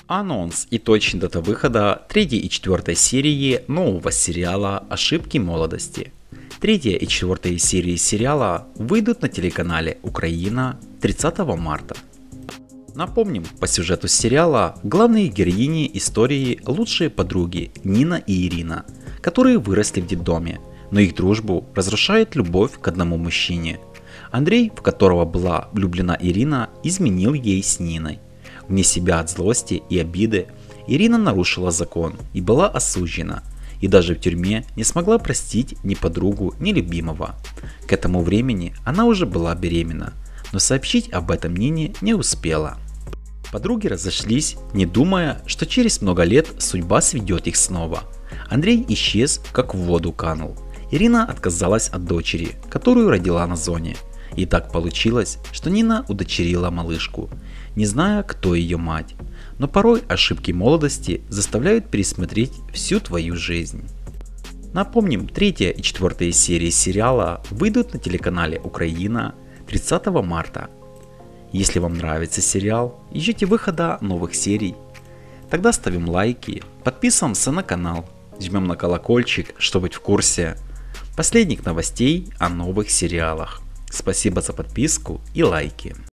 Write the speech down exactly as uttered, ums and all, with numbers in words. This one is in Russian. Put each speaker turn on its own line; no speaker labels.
Анонс и точная дата выхода третьей и четвёртой серии нового сериала «Ошибки молодости». Третья и четвёртая серии сериала выйдут на телеканале Украина тридцатого марта. Напомним, по сюжету сериала главные героини истории лучшие подруги Нина и Ирина, которые выросли в детдоме, но их дружбу разрушает любовь к одному мужчине. Андрей, в которого была влюблена Ирина, изменил ей с Ниной. Вне себя от злости и обиды Ирина нарушила закон и была осуждена, и даже в тюрьме не смогла простить ни подругу, ни любимого. К этому времени она уже была беременна, но сообщить об этом Нине не успела. Подруги разошлись, не думая, что через много лет судьба сведет их снова. Андрей исчез, как в воду канул. Ирина отказалась от дочери, которую родила на зоне. И так получилось, что Нина удочерила малышку, не зная, кто ее мать. Но порой ошибки молодости заставляют пересмотреть всю твою жизнь. Напомним, третья и четвёртая серии сериала выйдут на телеканале Украина тридцатого марта. Если вам нравится сериал и ждете выхода новых серий, тогда ставим лайки, подписываемся на канал, жмем на колокольчик, чтобы быть в курсе последних новостей о новых сериалах. Спасибо за подписку и лайки.